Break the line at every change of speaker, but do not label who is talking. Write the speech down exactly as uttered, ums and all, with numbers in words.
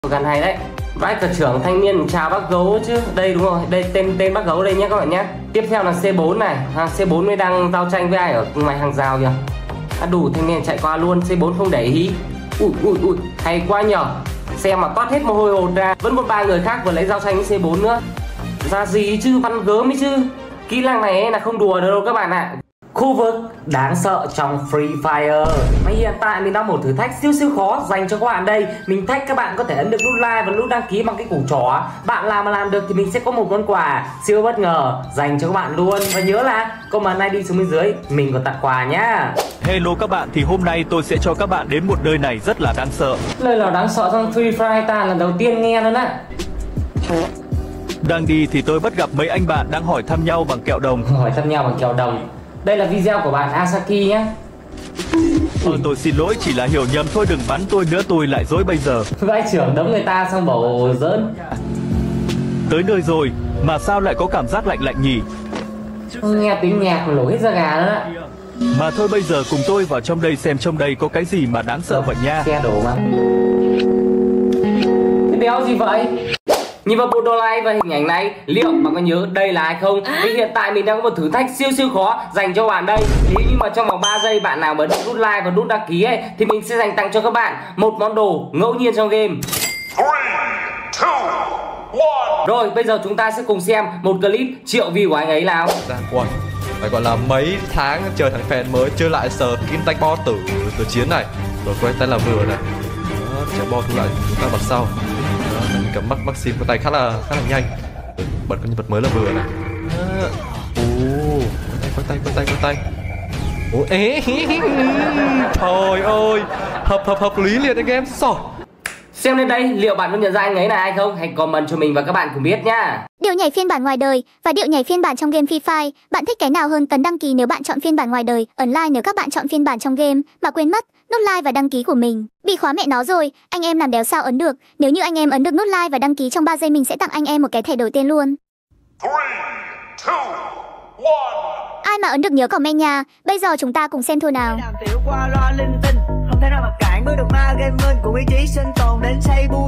Gần này đấy. Vãi cả trưởng thanh niên chào bác gấu chứ. Đây đúng rồi, đây tên tên bác gấu đây nhé các bạn nhé. Tiếp theo là C bốn này, à, C bốn mới đang giao tranh với ai ở ngoài hàng rào kìa. À, đủ thanh niên chạy qua luôn, C bốn không để ý. Ui ui ui, hay quá nhờ. Xem mà toát hết mồ hôi hột ra. Vẫn một ba người khác vừa lấy giao tranh với C bốn nữa. Ra gì chứ, văn gớm ấy chứ. Kỹ năng này ấy là không đùa được đâu các bạn ạ. Khu vực đáng sợ trong Free Fire. Và hiện tại mình đang một thử thách siêu siêu khó dành cho các bạn đây. Mình thách các bạn có thể ấn được nút like và nút đăng ký bằng cái củ trỏ. Bạn làm mà làm được thì mình sẽ có một món quà siêu bất ngờ dành cho các bạn luôn. Và nhớ là comment i đê xuống bên dưới, mình còn tặng quà nhá.
Hello các bạn, thì hôm nay tôi sẽ cho các bạn đến một nơi này rất là đáng sợ.
Nơi nào đáng sợ trong Free Fire ta lần đầu tiên nghe luôn á.
Đang đi thì tôi bắt gặp mấy anh bạn đang hỏi thăm nhau bằng kẹo đồng.
Hỏi thăm nhau bằng kẹo đồng. Đây là video của bạn Asaki nhé.
Ờ, tôi xin lỗi, chỉ là hiểu nhầm thôi, đừng bắn tôi nữa, tôi lại dối bây giờ.
Vãi trưởng đấm người ta xong bảo giỡn.
Tới nơi rồi, mà sao lại có cảm giác lạnh lạnh nhỉ?
Nghe tiếng nhạc mà nổi hết da gà nữa.
Mà thôi bây giờ cùng tôi vào trong đây xem trong đây có cái gì mà đáng sợ vậy nha.
Xe đổ mà. Cái đéo gì vậy? Nhìn vào bộ đồ like và hình ảnh này, liệu bạn có nhớ đây là ai không? Vì hiện tại mình đang có một thử thách siêu siêu khó dành cho bạn đây. Nếu như mà trong vòng ba giây bạn nào bấm nút like và nút đăng ký ấy, thì mình sẽ dành tặng cho các bạn một món đồ ngẫu nhiên trong game. Rồi bây giờ chúng ta sẽ cùng xem một clip triệu view của anh ấy nào.
Ui, phải gọi là mấy tháng chờ thằng fan mới chơi lại sờ kim tanh bo tử từ chiến này. Rồi quay tay là vừa này. Đó, trái bo thu lại chúng ta bật sau. Mình cầm mắt Maxim có tay khá là khá là nhanh. Bật con nhân vật mới là vừa này. Ồ, quay tay quay tay quay tay. Ồ, ế. Trời ơi, hợp hợp hợp lý liền anh em. Rồi.
Xem đến đây, liệu bạn có nhận ra anh ấy là ai không? Hãy comment cho mình và các bạn cùng biết nhá.
Điệu nhảy phiên bản ngoài đời và điệu nhảy phiên bản trong game Free Fire, bạn thích cái nào hơn? Tấn đăng ký nếu bạn chọn phiên bản ngoài đời, ấn like nếu các bạn chọn phiên bản trong game, mà quên mất nút like và đăng ký của mình. Bị khóa mẹ nó rồi, anh em làm đéo sao ấn được. Nếu như anh em ấn được nút like và đăng ký trong ba giây, mình sẽ tặng anh em một cái thẻ đổi tiền luôn. Ai mà ấn được nhớ comment nha. Bây giờ chúng ta cùng xem thôi nào.
Không thể nào mà cản bước được ma game của ý chí sinh tồn đến xây bu